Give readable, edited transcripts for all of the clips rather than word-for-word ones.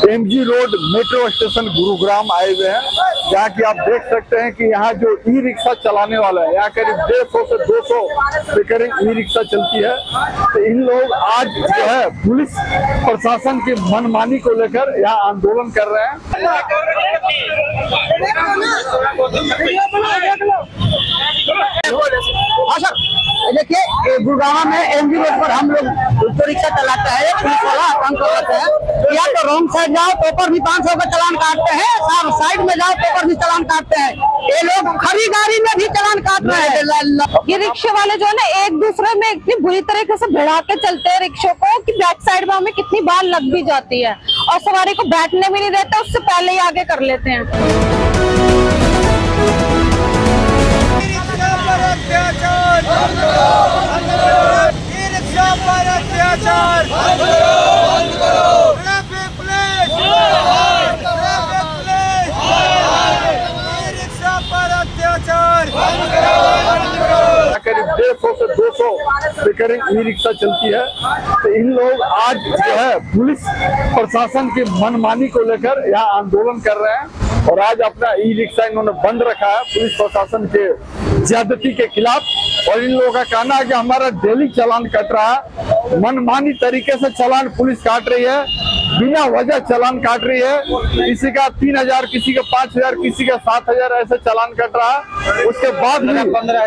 MG road metro station Gurugram आए हुए हैं, जहाँ की आप देख सकते हैं कि यहाँ जो ई रिक्शा चलाने वाला है, यहाँ करीब 150 से 200 के करीब ई रिक्शा चलती है। तो इन लोग आज जो है पुलिस प्रशासन की मनमानी को लेकर यहाँ आंदोलन कर रहे हैं। देखिए गुरुग्राम में एमजी रोड पर हम लोग ऑटो रिक्शा चलाते हैं, पुलिस वाला काम करते हैं। या तो रॉन्ग साइड जाओ तो ऊपर भी 500 का चालान काटते हैं, साइड में जाओ तो ऊपर भी चालान काटते हैं। ये लोग खड़ी गाड़ी में भी चालान काट रहे हैं। ये रिक्शे वाले जो है ना एक दूसरे में इतनी बुरी तरीके से भिड़ा के चलते हैं रिक्शों को कि बैक साइड में हमें कितनी बार लग भी जाती है और सवारी को बैठने भी नहीं देते, उससे पहले ही आगे कर लेते हैं। करीब 150 से 200 के करीब ई रिक्शा चलती है। तो इन लोग आज जो है पुलिस प्रशासन की मनमानी को लेकर यहाँ आंदोलन कर रहे हैं और आज अपना ई रिक्शा इन्होंने बंद रखा है पुलिस प्रशासन के ज्यादती के खिलाफ। और इन लोगों का कहना है कि हमारा डेली चालान कट रहा है, मनमानी तरीके से चालान पुलिस काट रही है, बिना वजह चालान काट रही है। किसी का 3000, किसी का 5000, किसी का 7000 ऐसे चालान कट रहा है। उसके बाद भी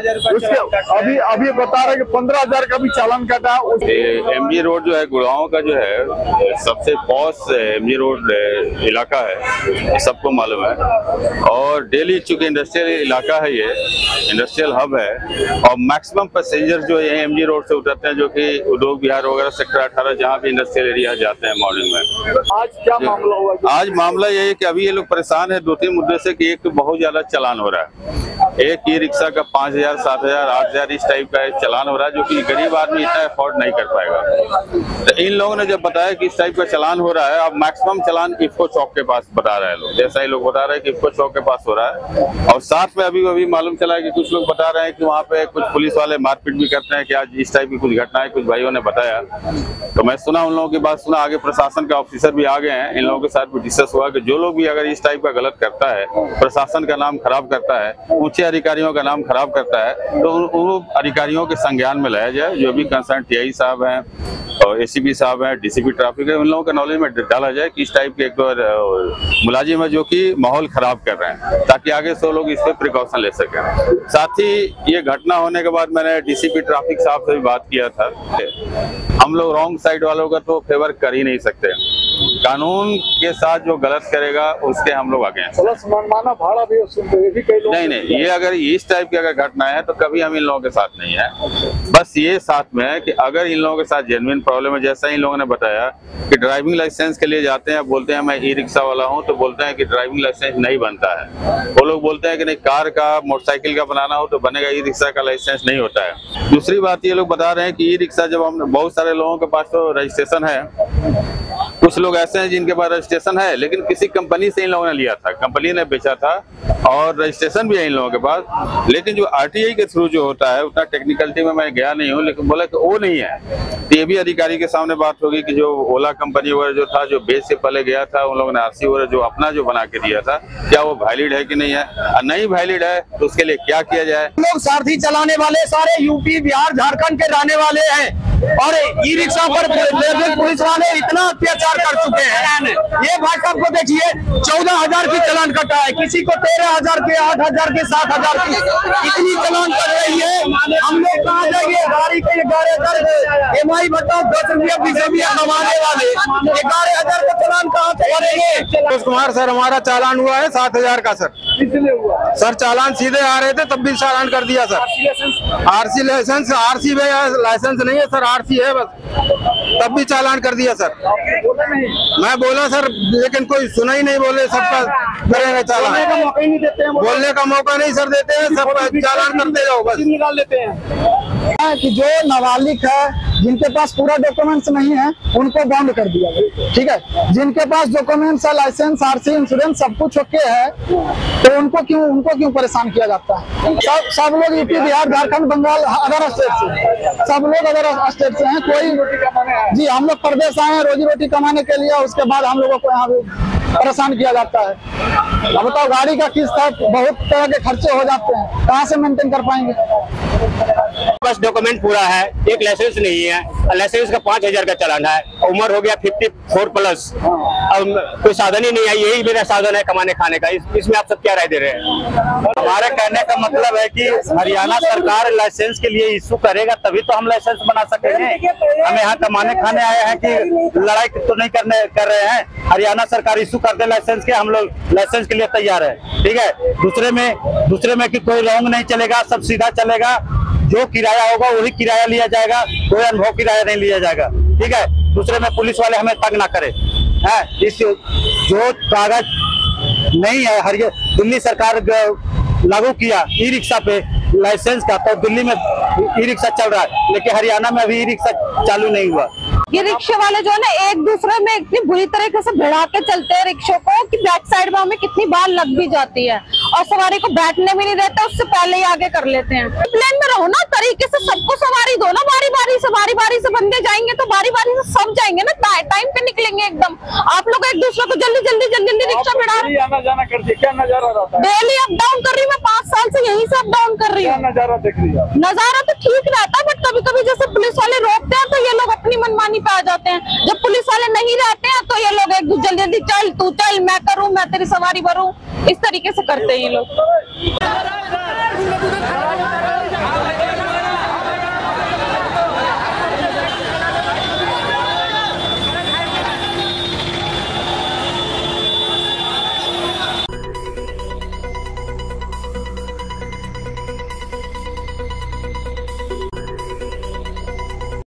15,000 अभी बता रहे कि 15,000 का भी चालान कटा। एमजी रोड जो है गुड़गांव का जो है सबसे पॉश एमजी रोड इलाका है, सबको मालूम है। और डेली चूंकि इंडस्ट्रियल इलाका है, ये इंडस्ट्रियल हब है और मैक्सिमम पैसेंजर जो है एमजी रोड से उतरते हैं, जो कि उद्योग विहार वगैरह सेक्टर 18 जहाँ भी इंडस्ट्रियल एरिया जाते हैं मॉर्निंग में। आज क्या मामला हुआ? आज मामला ये है कि अभी ये लोग परेशान है 2-3 मुद्दे से कि एक तो बहुत ज्यादा चालान हो रहा है। एक ई रिक्शा का 5,000, 7,000, 8,000 इस टाइप का चालान हो रहा है, जो कि गरीब आदमी इतना अफोर्ड नहीं कर पाएगा। तो इन लोगों ने जब बताया कि इस टाइप का चालान हो रहा है, अब मैक्सिमम चालान इफ्को चौक के पास बता रहे हैं लोग, जैसा ही लोग बता रहे हैं कि इफ्को चौक के पास हो रहा है। और साथ में अभी मालूम चला है कि कुछ लोग बता रहे हैं कि वहाँ पे कुछ पुलिस वाले मारपीट भी करते हैं कि आज इस टाइप की कुछ घटनाएं कुछ भाइयों ने बताया। तो मैं सुना, उन लोगों की बात सुना, आगे प्रशासन के ऑफिसर भी आ गए हैं, इन लोगों के साथ भी डिस्कस हुआ कि जो लोग भी अगर इस टाइप का गलत करता है, प्रशासन का नाम खराब करता है, ऊंचे अधिकारियों का नाम खराब करता है, तो उन अधिकारियों के संज्ञान में लाया जाए। जो भी कंसर्न टीआई साहब हैं और एसीपी साहब हैं, डीसीपी ट्रैफिक है, उन लोगों के नॉलेज में डाला जाए कि इस टाइप के एक मुलाजिम है जो कि माहौल खराब कर रहे हैं, ताकि आगे से लोग इस पर प्रिकॉशन ले सकें। साथ ही ये घटना होने के बाद मैंने डीसीपी ट्रैफिक साहब से भी बात किया था। हम लोग रॉन्ग साइड वालों का तो फेवर कर ही नहीं सकते, कानून के साथ जो गलत करेगा उसके हम लोग आगे हैं। मनमाना भाड़ा भी नहीं, ये अगर इस टाइप की अगर घटना है तो कभी हम इन लोगों के साथ नहीं है। बस ये साथ में है कि अगर इन लोगों के साथ जेन्युइन प्रॉब्लम है, जैसा इन लोगों ने बताया कि ड्राइविंग लाइसेंस के लिए जाते हैं, बोलते हैं मैं ई रिक्शा वाला हूं, तो बोलते हैं कि ड्राइविंग लाइसेंस नहीं बनता है। वो लोग बोलते हैं कि नहीं, कार का मोटरसाइकिल का बनाना हो तो बनेगा, ई रिक्शा का लाइसेंस नहीं होता है। दूसरी बात ये लोग बता रहे हैं कि ई रिक्शा जब हम, बहुत सारे लोगों के पास तो रजिस्ट्रेशन है, कुछ लोग ऐसे हैं जिनके पास रजिस्ट्रेशन है लेकिन किसी कंपनी से इन लोगों ने लिया था, कंपनी ने बेचा था और रजिस्ट्रेशन भी है इन लोगों के पास। लेकिन जो आरटीआई के थ्रू जो होता है, उतना टेक्निकलिटी में मैं गया नहीं हूँ, लेकिन बोला कि वो नहीं है। ये भी अधिकारी के सामने बात होगी कि जो ओला कंपनी वगैरह जो था, जो बेच से पहले गया था, उन लोगों ने आरसी वगैरह जो अपना जो बना के दिया था, क्या वो वैलिड है कि नहीं है। नहीं वैलिड है तो उसके लिए क्या किया जाए। लोग सारथी चलाने वाले सारे यूपी, बिहार, झारखंड के रहने वाले हैं और ई रिक्शा पर पुलिस वाले इतना अत्याचार कर चुके हैं। ये भाई साहब को देखिए, 14,000 की चालान कटा है, किसी को 13,000 के, 8,000 के, 7,000 की, इतनी चालान कट रही है। हम लोग कहाँ जाएंगे? गाड़ी के 11,000 EMI बताओ, 10 रुपया 20 रुपया कमाने वाले 11,000 का चालान कहाँ से करेंगे? कुमार सर, हमारा चालान हुआ है 7,000 का सर। सर चालान सीधे आ रहे थे तब भी चालान कर दिया sir. RC licence, RC licence नहीं है सर, आरसी है बस, तब भी चालान कर दिया सर। मैं बोला सर, लेकिन कोई सुना ही नहीं, बोले सबका करेंगे चालान। बोलने का मौका नहीं सर देते हैं, सब चालान करते जाओ, बस निकाल लेते हैं। कि जो नाबालिग है, जिनके पास पूरा डॉक्यूमेंट्स नहीं है, उनको बॉन्ड कर दिया गया। ठीक है, जिनके पास डॉक्यूमेंट्स है, लाइसेंस, आरसी, इंश्योरेंस सब कुछ ओके है, तो उनको क्यों परेशान किया जाता है? सब लोग UP, Bihar, Jharkhand, Bengal, other state से, सब लोग अदर स्टेट से हैं। कोई जी, हम लोग प्रदेश आए हैं रोजी रोटी कमाने के लिए, उसके बाद हम लोगों को यहाँ परेशान किया जाता है। अब बताओ, गाड़ी का किस्त है, बहुत तरह के खर्चे हो जाते हैं, कहाँ से मेंटेन कर पाएंगे? बस डॉक्यूमेंट पूरा है, एक लाइसेंस नहीं है, लाइसेंस का 5000 का चालान है, उम्र हो गया 54 प्लस, अब कोई साधन ही नहीं है, यही मेरा साधन है कमाने खाने का। इसमें आप सब क्या राय दे रहे हैं? हमारे कहने का मतलब है कि हरियाणा सरकार लाइसेंस के लिए इशू करेगा तभी तो हम लाइसेंस बना सकेंगे। हम यहाँ कमाने खाने आए हैं कि लड़ाई तो नहीं कर रहे हैं। हरियाणा सरकार इशू कर दे लाइसेंस के, हम लोग लाइसेंस के लिए तैयार है। ठीक है, दूसरे में कि कोई रॉन्ग नहीं चलेगा, सब सीधा चलेगा, जो किराया होगा वही किराया लिया जाएगा, कोई अनुभव किराया नहीं लिया जाएगा। ठीक है, दूसरे में पुलिस वाले हमें तंग ना करे। है इस जो कागज नहीं है, दिल्ली सरकार लागू किया ई रिक्शा पे लाइसेंस का, तो दिल्ली में ई रिक्शा चल रहा है, लेकिन हरियाणा में अभी ई रिक्शा चालू नहीं हुआ। ये रिक्शे वाले जो है ना, एक दूसरे में इतनी बुरी तरीके से भिड़ा के चलते हैं रिक्शों को कि बैक साइड में हमें कितनी बार लग भी जाती है, और सवारी को बैठने भी नहीं देते, उससे पहले ही आगे कर लेते हैं। प्लेन में रहो ना, तरीके से सबको सवारी दो ना, बारी बारी से बंदे जाएंगे तो बारी बारी से सब जाएंगे ना, टाइम पे निकलेंगे एकदम। आप लोग एक दूसरे को जल्दी रिक्शा भिड़ा रहे हैं। आना जाना करती है, क्या नजारा रहता है? डेली अप डाउन कर रही हूँ मैं, 5 साल से यहीं से अप डाउन कर रही हूँ। नजारा देख रही है? नजारा तो ठीक रहता है, बट कभी कभी जैसे पुलिस वाले रोकते हैं तो ये लोग अपनी मनमानी पे आ जाते हैं। जब पुलिस वाले नहीं रहते हैं तो ये लोग एक जल्दी चल, तू चल, मैं करूं, मैं तेरी सवारी भरूं, इस तरीके से करते हैं ये लोग।